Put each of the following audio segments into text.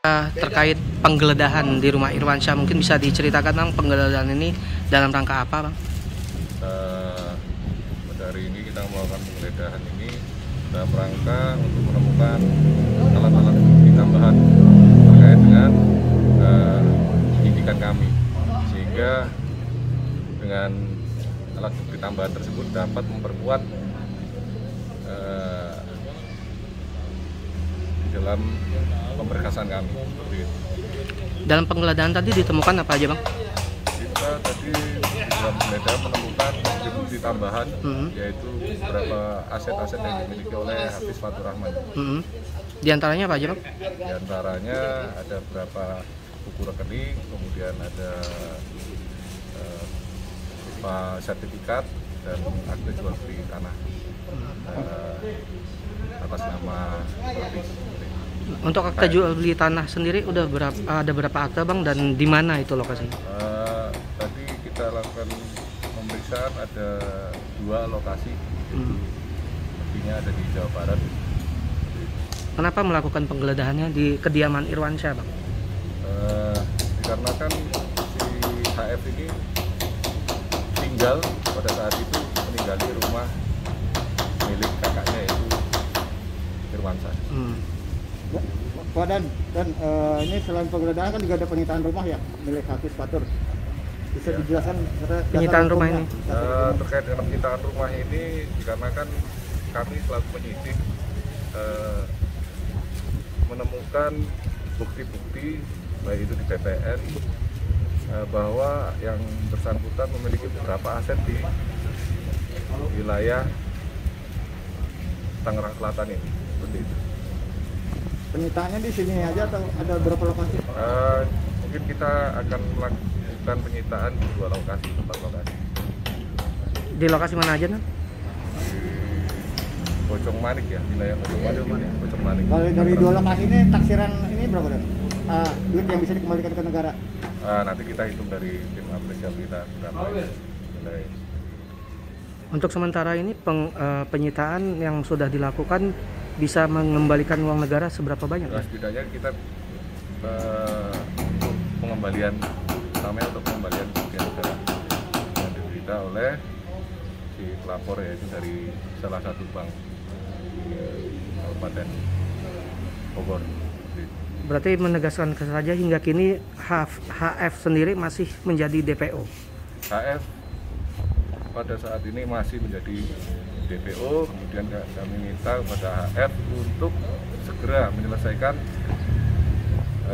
Terkait penggeledahan di rumah Irwansyah, mungkin bisa diceritakan Bang, penggeledahan ini dalam rangka apa Bang? Pada hari ini kita melakukan penggeledahan ini dalam rangka untuk menemukan alat-alat bukti tambahan terkait dengan penyidikan kami, sehingga dengan alat bukti tambahan tersebut dapat memperkuat dalam pemberkasan kami. Dalam penggeledahan tadi ditemukan apa aja Bang? Kita tadi dalam penggeledahan menemukan bukti tambahan, yaitu beberapa aset-aset yang dimiliki oleh Hafiz Fatur Rahman. Di antaranya apa aja Bang? Di antaranya ada beberapa buku rekening, kemudian ada sertifikat dan akte jual beli tanah atas nama Hafiz. Untuk akte jual beli tanah sendiri ada berapa akte Bang, dan di mana itu lokasinya? Tadi kita lakukan pemeriksaan ada 2 lokasi, artinya ada di Jawa Barat. Kenapa melakukan penggeledahannya di kediaman Irwansyah Bang? Dikarenakan si HF ini tinggal pada saat itu meninggali rumah milik kakaknya, yaitu Irwansyah. Pak dan ini selain penggeledahan kan juga ada penyitaan rumah ya milik Hafiz Fatur. Bisa dijelaskan penyitaan rumah ini? Terkait dengan penyitaan rumah ini dikarenakan kami selaku penyidik menemukan bukti-bukti baik itu di BPN bahwa yang bersangkutan memiliki beberapa aset di wilayah Tangerang Selatan ini, seperti itu. Penyitaannya di sini aja atau ada berapa lokasi? Mungkin kita akan melakukan penyitaan di 2 lokasi, 4 lokasi. Di lokasi mana aja Bang? Di Bojong Manik ya, wilayah Bojong Manik. Kalau dari 2 lokasi ini taksiran ini berapa dan? Duit yang bisa dikembalikan ke negara? Nanti kita hitung dari tim apresial kita berapa nilai. Untuk sementara ini penyitaan yang sudah dilakukan bisa mengembalikan uang negara seberapa banyak? Setidaknya kita untuk pengembalian, namanya untuk pengembalian kerugian negara yang diderita oleh si pelapor, yaitu dari salah satu bank di Kabupaten Bogor. Berarti menegaskan saja hingga kini HF sendiri masih menjadi DPO. HF pada saat ini masih menjadi DPO, kemudian kami minta kepada HF untuk segera menyelesaikan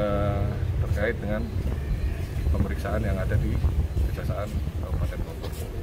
terkait dengan pemeriksaan yang ada di Kejaksaan Kabupaten Bogor.